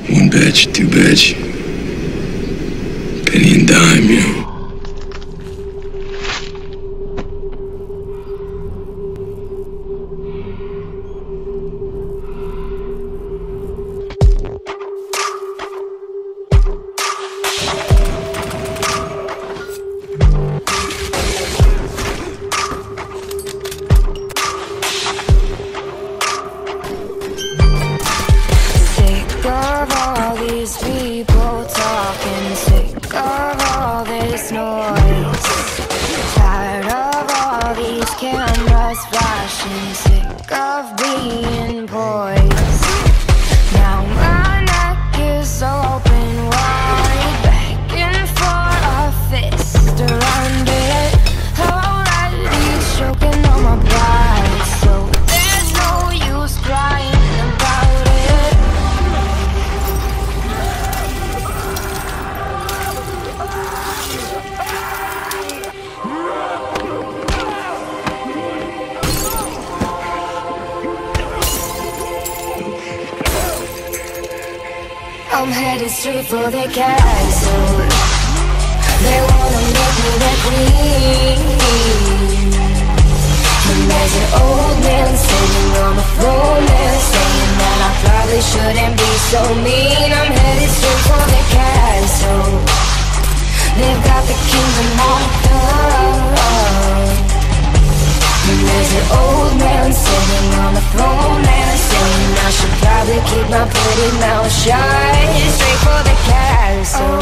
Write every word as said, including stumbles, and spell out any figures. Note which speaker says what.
Speaker 1: One batch, two batch. Penny and dime, you know.
Speaker 2: People talking, sick of all this noise, tired of all these cameras flashing, sick of being poised. Now my neck is open wide, begging for a fist around it, already choking on my pride, so there's no use crying about it. I'm headed straight for the castle. They wanna make me their queen. And there's an old man sitting on the throne there, saying that I probably shouldn't be so mean. I'm headed straight for the castle. They've got the kingdom locked up. And there's an old man sitting on the throne there, saying I should probably keep my pretty mouth shut. Straight for the castle.